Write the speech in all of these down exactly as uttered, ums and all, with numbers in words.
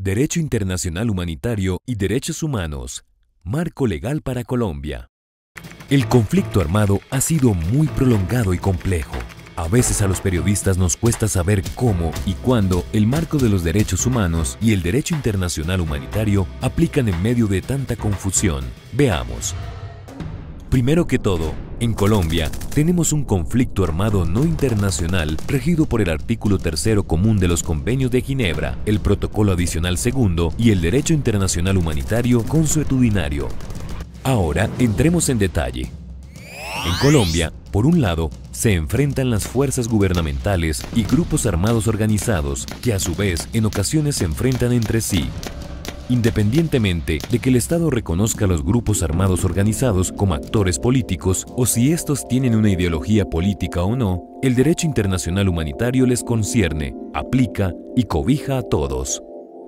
Derecho Internacional Humanitario y Derechos Humanos. Marco legal para Colombia. El conflicto armado ha sido muy prolongado y complejo. A veces a los periodistas nos cuesta saber cómo y cuándo el marco de los derechos humanos y el derecho internacional humanitario aplican en medio de tanta confusión. Veamos. Primero que todo, en Colombia tenemos un conflicto armado no internacional regido por el artículo tercero común de los Convenios de Ginebra, el Protocolo Adicional Segundo y el Derecho Internacional Humanitario Consuetudinario. Ahora entremos en detalle. En Colombia, por un lado, se enfrentan las fuerzas gubernamentales y grupos armados organizados que a su vez en ocasiones se enfrentan entre sí. Independientemente de que el Estado reconozca a los grupos armados organizados como actores políticos o si estos tienen una ideología política o no, el derecho internacional humanitario les concierne, aplica y cobija a todos.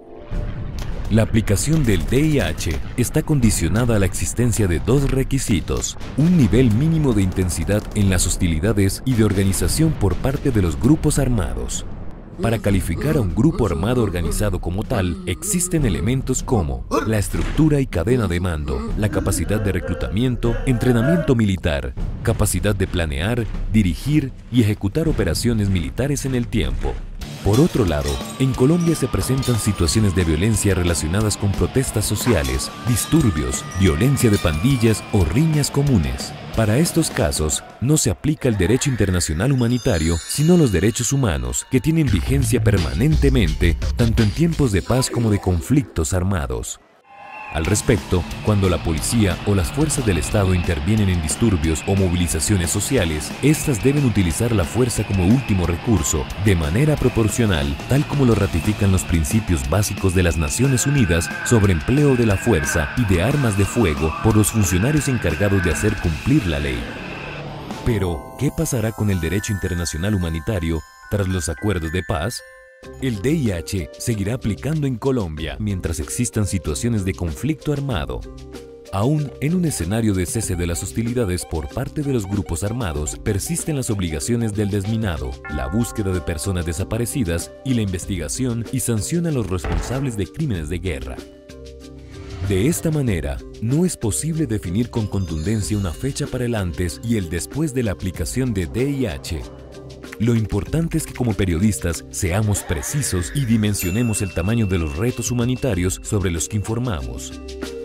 La aplicación del D I H está condicionada a la existencia de dos requisitos: un nivel mínimo de intensidad en las hostilidades y de organización por parte de los grupos armados. Para calificar a un grupo armado organizado como tal, existen elementos como la estructura y cadena de mando, la capacidad de reclutamiento, entrenamiento militar, capacidad de planear, dirigir y ejecutar operaciones militares en el tiempo. Por otro lado, en Colombia se presentan situaciones de violencia relacionadas con protestas sociales, disturbios, violencia de pandillas o riñas comunes. Para estos casos, no se aplica el derecho internacional humanitario, sino los derechos humanos, que tienen vigencia permanentemente, tanto en tiempos de paz como de conflictos armados. Al respecto, cuando la policía o las fuerzas del Estado intervienen en disturbios o movilizaciones sociales, estas deben utilizar la fuerza como último recurso, de manera proporcional, tal como lo ratifican los principios básicos de las Naciones Unidas sobre empleo de la fuerza y de armas de fuego por los funcionarios encargados de hacer cumplir la ley. Pero, ¿qué pasará con el derecho internacional humanitario tras los acuerdos de paz? El D I H seguirá aplicando en Colombia mientras existan situaciones de conflicto armado. Aún en un escenario de cese de las hostilidades por parte de los grupos armados, persisten las obligaciones del desminado, la búsqueda de personas desaparecidas y la investigación y sanción a los responsables de crímenes de guerra. De esta manera, no es posible definir con contundencia una fecha para el antes y el después de la aplicación de D I H. Lo importante es que como periodistas seamos precisos y dimensionemos el tamaño de los retos humanitarios sobre los que informamos.